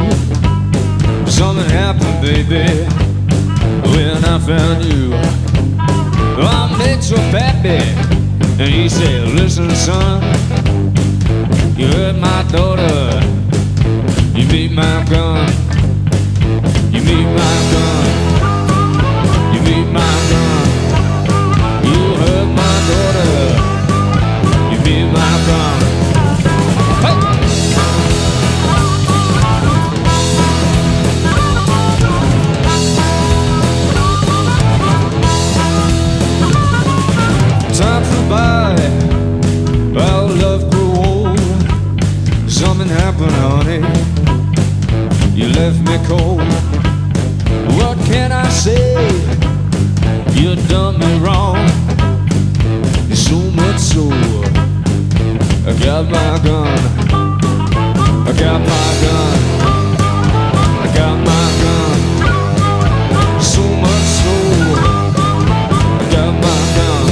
Something happened, baby, when I found you. I met your pappy, and he said, listen, son, you hurt my daughter, you beat my gun, you beat my gun, you beat my gun, you hurt my daughter, you beat my gun. Hey! Time flew by, our love grew old. Something happened, honey, you left me cold. What can I say? You done me wrong. So much so, I got my gun, I got my gun, I got my gun. So much so, I got my gun.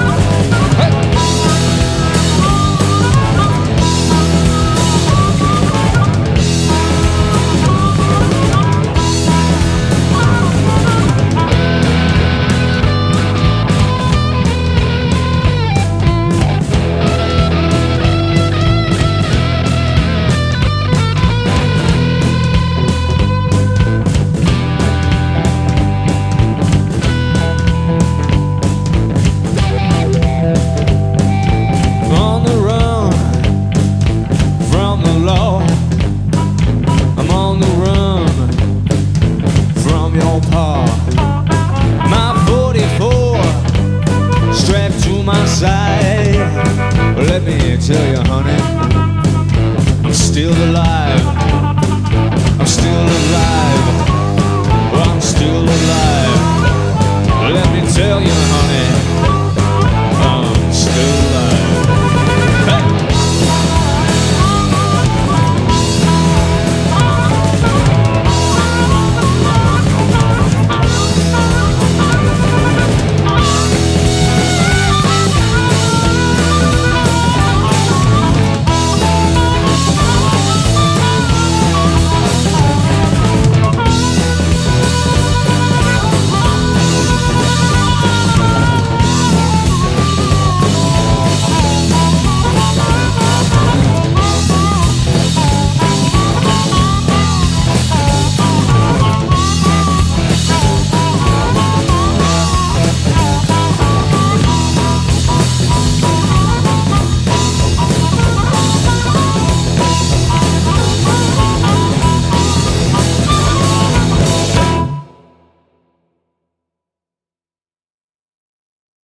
My 44 strapped to my side. Let me tell you,